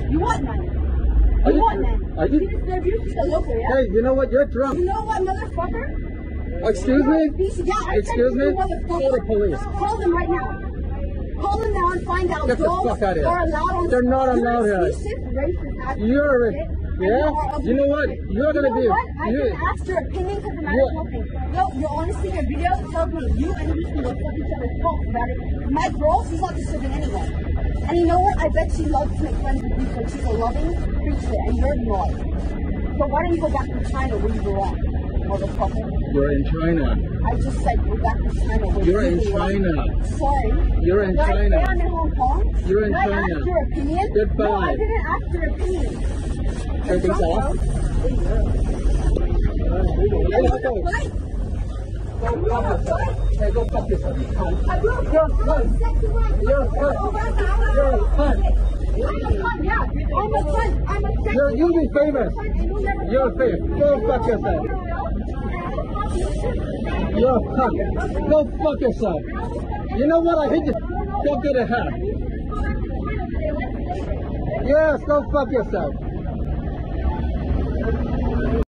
You want none? Are You you? want none? Are you? They're abusing the local, yeah? Hey, you know what? You're drunk. You know what, motherfucker? Excuse me? Yeah, I Excuse me? Call the police. Call them right now. Call them now and find out. Get the fuck out of here. Are allowed on They're not allowed here. You're, yeah? You know what? You're gonna be. I can ask your opinion because it matters nothing. No, you're honestly, your video tells me you and these people suck each other's cocks about it. My girl, she's not disturbing anyway. And you know what? I bet she loves to make friends with you because she's a loving creature and you're not. So why don't you go back to China where you belong, motherfucker? You're in China. I just said go back to China where You're you in belong. China. Sorry. You're in Right China. there, I'm in Hong Kong. You're in Did I China. ask your opinion? Goodbye. No, I didn't ask your opinion. Everything's off? Hey, go fuck yourself, you cunt. You're a cunt. You're a cunt. You're a cunt. I'm a cunt. You'll be famous. You're famous. Go fuck yourself. You're a cunt. Go fuck yourself. You know what? I hate you. Go get a hat. Yes, go fuck yourself.